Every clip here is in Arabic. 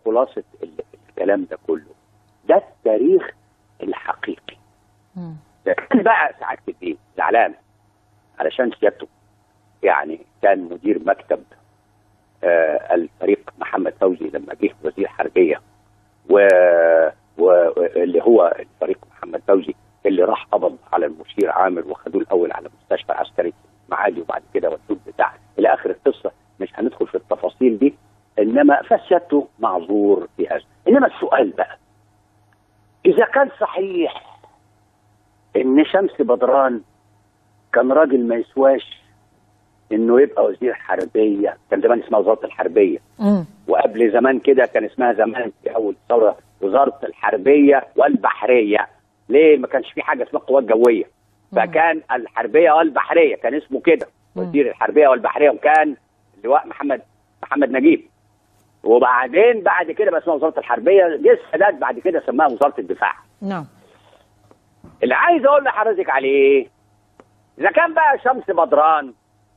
خلاصه الكلام ده كله؟ ده التاريخ الحقيقي. ده كان بقى سعاده الدين زعلان علشان سيادته يعني كان مدير مكتب الفريق محمد فوزي لما جه وزير حربيه، واللي هو الفريق محمد فوزي اللي راح قبض على المشير عامر وخدوه الاول على مستشفى عسكري معادي وبعد كده ودوه بتاع الى اخر القصه. مش هندخل في التفاصيل دي، انما فسيادته معذور في هذا. انما السؤال بقى، اذا كان صحيح ان شمس بدران كان راجل ما يسواش انه يبقى وزير حربيه، كان زمان اسمها وزاره الحربيه، وقبل زمان كده كان اسمها زمان في اول ثوره وزاره الحربيه والبحريه. ليه؟ ما كانش في حاجه اسمها قوات جويه، فكان الحربيه والبحريه كان اسمه كده، وزير الحربيه والبحريه، وكان اللواء محمد نجيب. وبعدين بعد كده بقى اسمها وزاره الحربيه، جه السادات بعد كده سماها وزاره الدفاع. نعم. اللي عايز اقول لحضرتك عليه، اذا كان بقى شمس بدران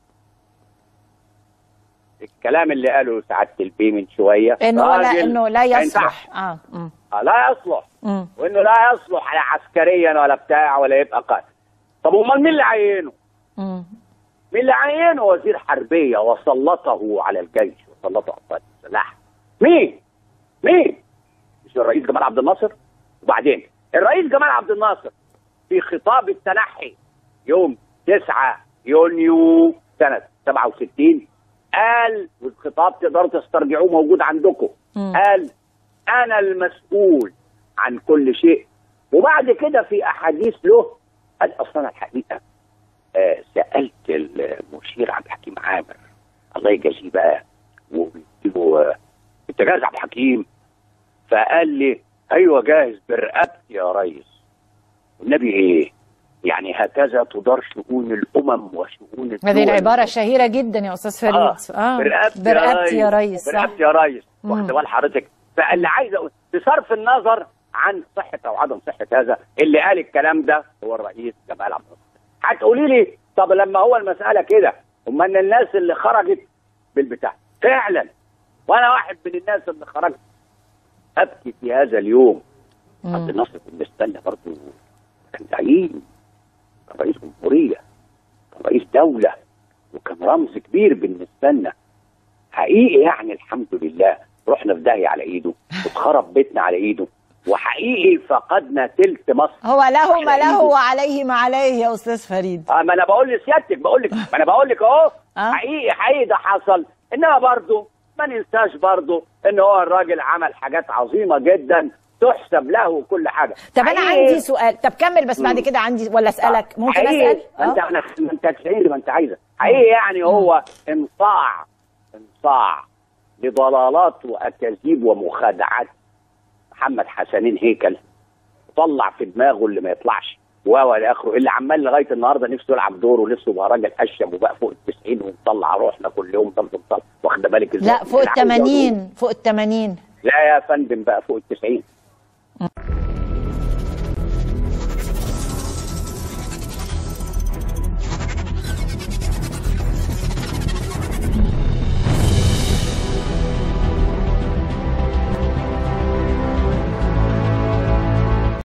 الكلام اللي قاله سعاده البيه من شويه انه لا يصلح لا يصلح، وانه لا يصلح لا عسكريا ولا بتاع ولا يبقى قائد. طب امال مين اللي عينه؟ مين اللي عينه وزير حربيه وسلطه على الجيش وسلطه على القوات المسلحه؟ مين؟ مش الرئيس جمال عبد الناصر؟ وبعدين الرئيس جمال عبد الناصر في خطاب التنحي يوم 9 يونيو سنه 67 قال، والخطاب تقدروا تسترجعوه موجود عندكم، قال انا المسؤول عن كل شيء. وبعد كده في احاديث له قال اصلا الحقيقه سالت المشير عبد الحكيم عامر الله يجازيه بقى، وقلت له انت جاهز عبد الحكيم؟ فقال لي ايوه جاهز برقبتي يا ريس. والنبي ايه؟ يعني هكذا تدار شؤون الامم وشؤون الدول. هذه العباره شهيره جدا يا استاذ فريد. برقبتي يا ريس. برقبتي يا ريس. واخد بال حضرتك؟ فاللي عايز اقول بصرف النظر عن صحه او عدم صحه هذا، اللي قال الكلام ده هو الرئيس جمال عبد الناصر. هتقولي لي طب لما هو المساله كده، امال الناس اللي خرجت بالبتاع فعلا، وانا واحد من الناس اللي خرجت ابكي في هذا اليوم. عبد الناصر بالنسبه لنا برضه كان زعيم، كان رئيس جمهوريه، كان رئيس دوله، وكان رمز كبير بالنسبه لنا حقيقي. يعني الحمد لله رحنا في داهيه على ايده، واتخرب بيتنا على ايده، وحقيقي فقدنا تلت مصر. هو له ما له وعليه ما عليه يا استاذ فريد. ما انا بقول لسيادتك، ما انا بقول لك اهو. حقيقي ده حصل. انما برضه ما ننساش برضه ان هو الراجل عمل حاجات عظيمه جدا تحسب له كل حاجه. طب انا عندي سؤال، طب كمل بس بعد كده عندي، ولا اسالك؟ ممكن اسال؟ انت تسالني ما انت عايزه. حقيقي يعني هو انصاع لضلالات واكاذيب ومخادعات محمد حسنين هيكل، طلع في دماغه اللي ما يطلعش والى اخره، اللي عمال لغايه النهارده نفسه يلعب دور ونفسه يبقى راجل اشيب وبقى فوق ال90 ونطلع روحنا كل يوم نفضل واخده بالك ازاي؟ لا فوق ال80. فوق ال80. لا يا فندم بقى فوق ال90.